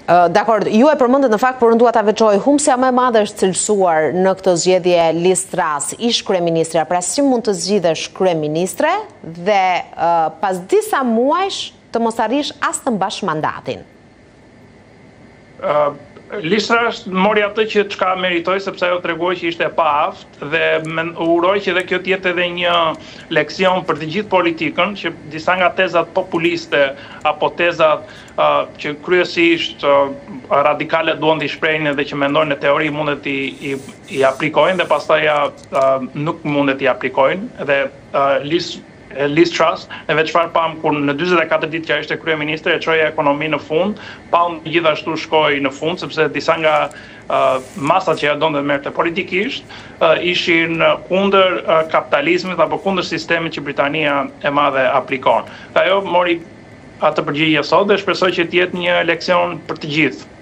Dakor, ju e përmendët në fakt, por unë dua ta veçoj, humbsja më e madhe është cilësuar në këtë zgjedhje Liz Truss, ish kryeministre, pra si mund të zgjidhesh kryeministre dhe pas disa muajsh të mos arrish as të mbash mandatin. Liz Truss mori atë që çka meritoi sepse ajo tregoi që ishte e paaftë dhe uroj që edhe kjo të jetë edhe një leksion për të gjithë politikën, që disa nga tezat populiste apo tezat që kryesisht radikalet duan t'i shprehin dhe që mendojnë në teori mundet i aplikojnë dhe pastaj nuk mundet i aplikojnë dhe Liz Truss, e vetë çfarë pam kur në 44 ditë që ishte kryeministre e çoi ekonominë në fund, pam gjithashtu shkoi në fund sepse disa nga masat që ja donte merrte politikisht ishin kundër kapitalizmit apo kundër sistemit që Britania e Madhe aplikon. Ajo mori atë përgjigje sot dhe shpresoj që të jetë një leksion për të gjithë.